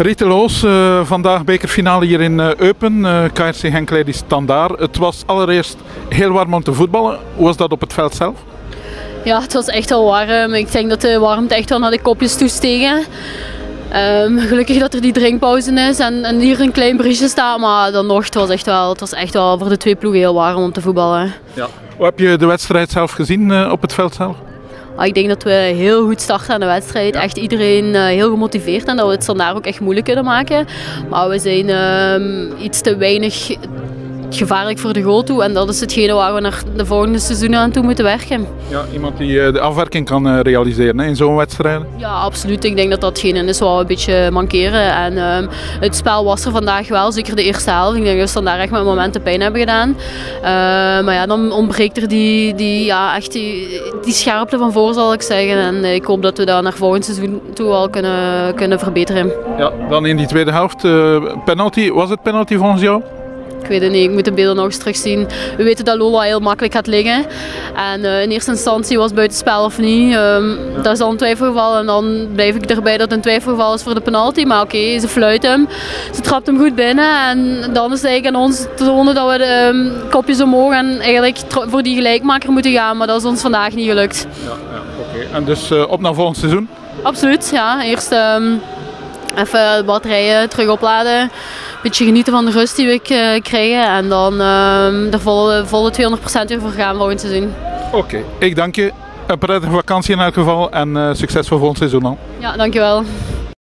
Riete Loos, vandaag bekerfinale hier in Eupen, KRC Genk Ladies Standaard. Het was allereerst heel warm om te voetballen. Hoe was dat op het veld zelf? Ja, het was echt wel warm. Ik denk dat de warmte echt wel naar de kopjes toestegen. Gelukkig dat er die drinkpauze is en hier een klein briesje staat, maar dan nog, het was echt wel voor de twee ploegen heel warm om te voetballen. Ja. Hoe heb je de wedstrijd zelf gezien op het veld zelf? Ik denk dat we heel goed starten aan de wedstrijd. Echt iedereen heel gemotiveerd en dat we het Standaard ook echt moeilijk kunnen maken. Maar we zijn iets te weinig gevaarlijk voor de goal toe en dat is hetgene waar we naar de volgende seizoenen aan toe moeten werken. Ja, iemand die de afwerking kan realiseren in zo'n wedstrijd? Ja, absoluut. Ik denk dat dat hetgene is wat we een beetje mankeren. En het spel was er vandaag wel, zeker de eerste helft. Ik denk dat we Standaard echt met momenten pijn hebben gedaan. Maar ja, dan ontbreekt er die scherpte van voor, zal ik zeggen. En ik hoop dat we dat naar volgend seizoen toe al kunnen verbeteren. Ja, dan in die tweede helft, penalty. Was het penalty volgens jou? Ik weet het niet, ik moet de beelden nog eens terugzien. We weten dat Lola heel makkelijk gaat liggen. En in eerste instantie was het buitenspel of niet. Dat is al een twijfelgeval en dan blijf ik erbij dat het een twijfelgeval is voor de penalty. Maar oké, ze fluit hem, ze trapt hem goed binnen en dan is het eigenlijk aan ons te tonen dat we de kopjes omhoog en eigenlijk voor die gelijkmaker moeten gaan. Maar dat is ons vandaag niet gelukt. Ja, oké. En dus op naar volgend seizoen? Absoluut, ja. Eerst even de batterijen terug opladen. Een beetje genieten van de rust die we krijgen en dan er volle 200% weer voor gaan volgend seizoen. Oké, ik dank je. Een prettige vakantie in elk geval en succes voor volgend seizoen al. Ja, dankjewel.